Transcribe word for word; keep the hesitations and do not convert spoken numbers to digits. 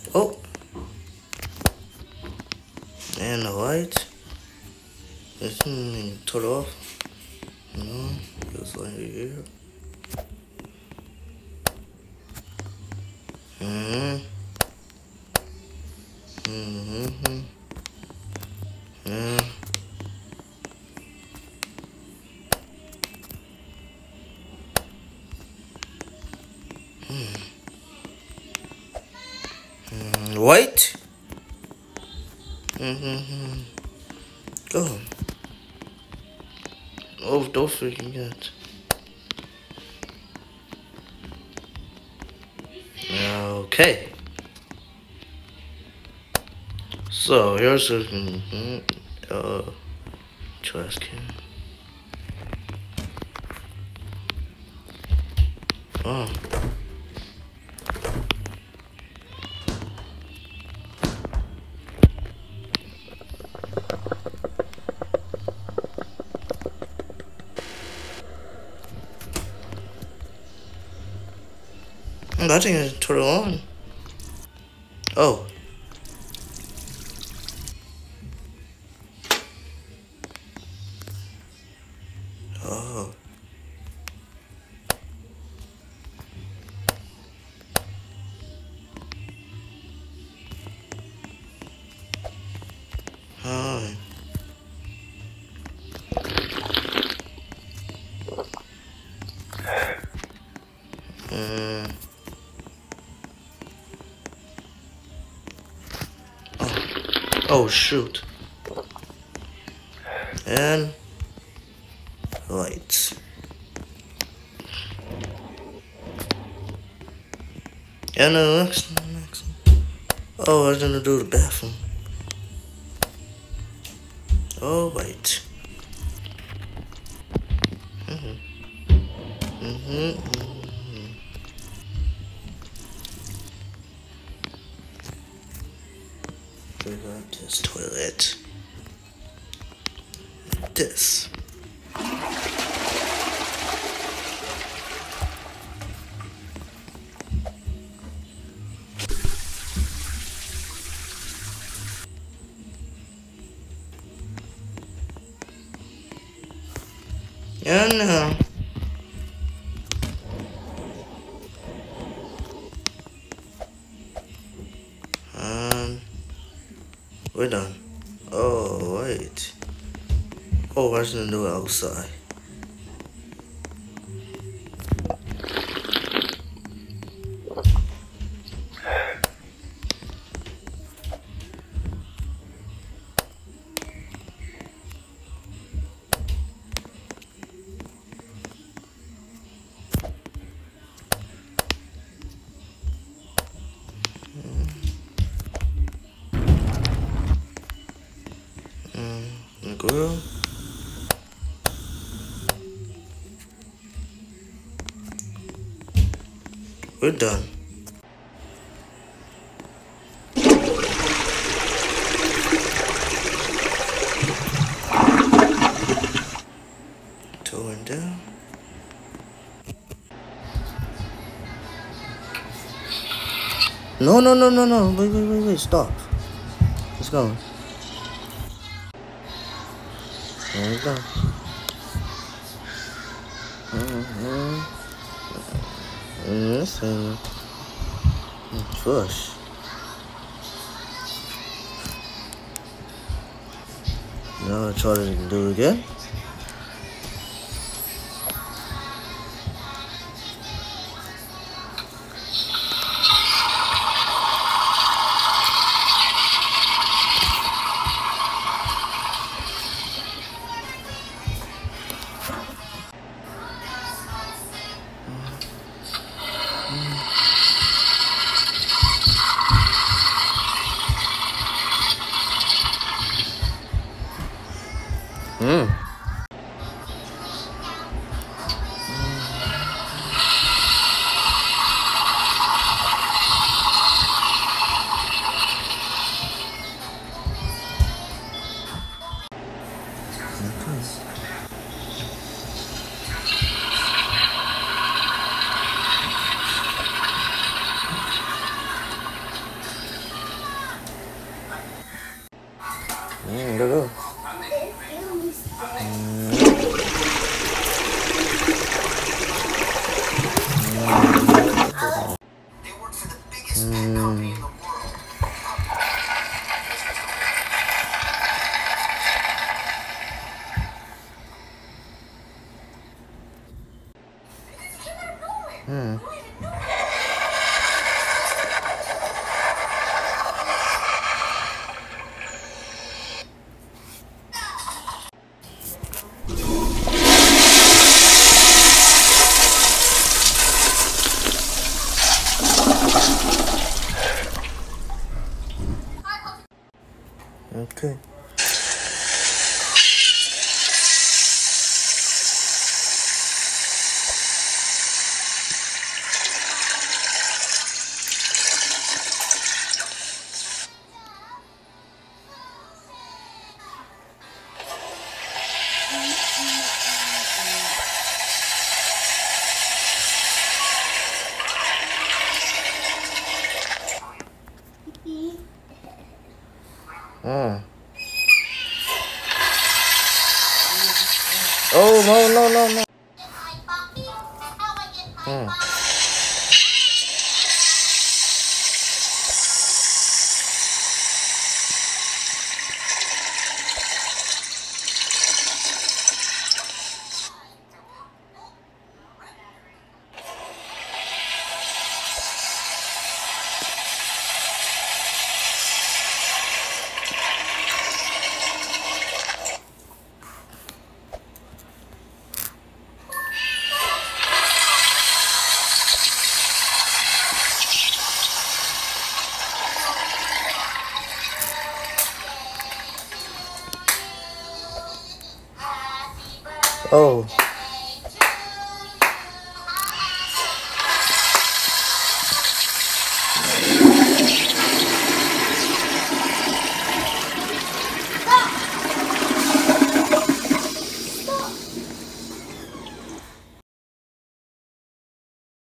Oh, and the light. Let's turn it off. No, just like here. Mm-hmm. Mm-hmm. Yeah. Hmm. Mm, white. Mm-hmm. Go. Oh, don't freaking get. Okay. So here's a mm, uh trash can. Oh. I think I turn it on. Oh. Oh. Hi. Mm. Oh. Oh shoot. And lights. And the next, next. Oh, I was gonna do the bathroom. Oh wait. Mhm. Mhm. Mhm. We got this toilet. This. And now. And we're done. Oh wait. Oh, I was gonna do it outside. Mm, the grill. We're done. Going down. No, no, no, no, no. Wait, wait, wait, wait. Stop. Let's go. There we go. Mm-hmm. This thing. Push. Now I try to do it again. Hmm. Mm, go go. Mm. Mm. Okay. Mm. Oh no no no no. Mm. Oh.